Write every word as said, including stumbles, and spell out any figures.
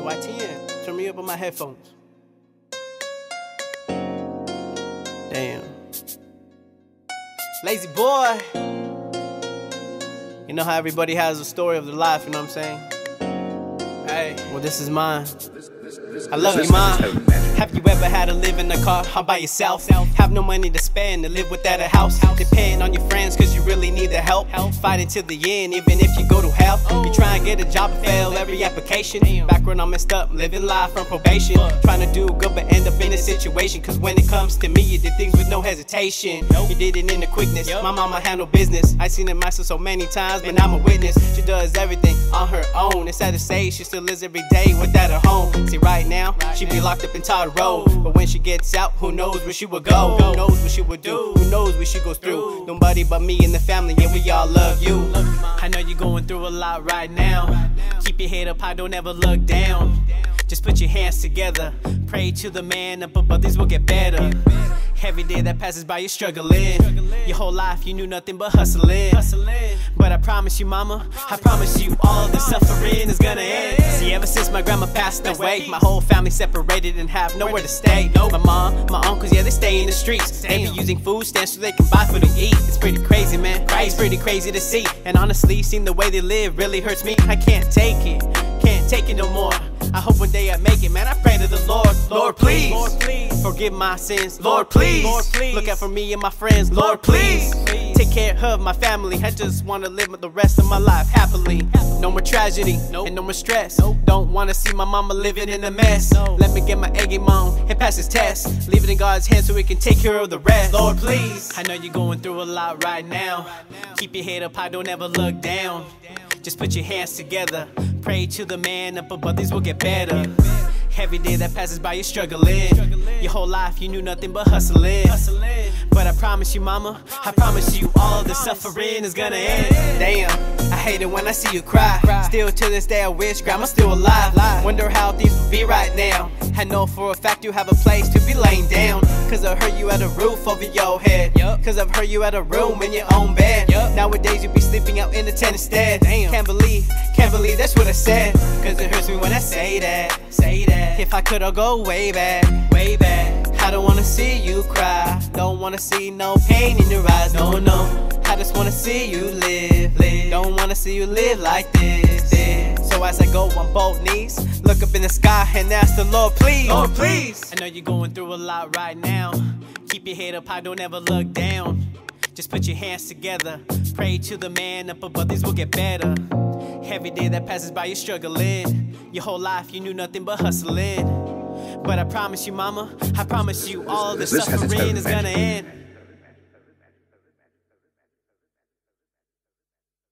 Y T N, turn me up on my headphones. Damn. Lazy boy. You know how everybody has a story of their life, you know what I'm saying? Hey, well this is mine. I love you, mom. Have you ever had to live in a car all by yourself? Have no money to spend to live without a house? Depend on your friends cause you really need the help. Fighting till the end even if you go to hell. You try and get a job and fail every application. Back when I messed up, living life from probation. Trying to do good but end up in a situation. Cause when it comes to me, you did things with no hesitation. You did it in the quickness. My mama handled business. I seen it myself so many times, but I'm a witness. She does everything on her own. It's sad to say she still lives every day without a home. See, right now, she be locked up in Todd Road. But when she gets out, who knows where she would go? Who knows what she would do? Who knows what she goes through? Nobody but me and the family, yeah, we all love you. I know you're going through a lot right now. Keep your head up high, don't ever look down. Just put your hands together. Pray to the man up above, things will get better. Every day that passes by, you're struggling. Your whole life, you knew nothing but hustling. But I promise you, mama, I promise you, all the suffering is gonna end. See, ever since my grandma passed away, my whole family separated and have nowhere to stay. My mom, my uncles, yeah, they stay in the streets. They be using food stamps so they can buy food to eat. It's pretty crazy, man. It's pretty crazy to see. And honestly, seeing the way they live really hurts me. I can't take it, can't take it no more. I hope one day I make it, man. I pray to the Lord, Lord, please, Lord, please. Forgive my sins, Lord, please. Lord, please. Look out for me and my friends, Lord, please. please. Take care of my family. I just wanna live the rest of my life happily. No more tragedy, nope. And no more stress. Nope. Don't wanna see my mama living in a mess. No. Let me get my A game on and pass this test. Leave it in God's hands so He can take care of the rest. Lord, please. I know you're going through a lot right now. Keep your head up high, don't ever look down. Just put your hands together. Pray to the man up above, things will get better. Every day that passes by, you're struggling. Your whole life, you knew nothing but hustling. But I promise you, mama, I promise you, all the suffering is gonna end. Damn, I hate it when I see you cry. Still to this day, I wish grandma's still alive. Wonder how things would be right now. I know for a fact you have a place to be laying down. Cause I've heard you had a roof over your head. Cause I've heard you had a room in your own bed. Nowadays you be sleeping out in the tent instead. Can't believe, can't believe that's what I said. Cause it hurts me when I say that, say that. If I could, I'll go way back, way back. I don't wanna see you cry. Don't wanna see no pain in your eyes, no, no. I just wanna see you live, live. Don't wanna see you live like this, this. So as I go on both knees, look up in the sky and ask the Lord, please, Lord, please. I know you're going through a lot right now. Keep your head up high, don't ever look down. Just put your hands together. Pray to the man up above, things will get better. Every day that passes by, you're struggling. Your whole life, you knew nothing but hustling. But I promise you, mama, I promise you, all the suffering is gonna end.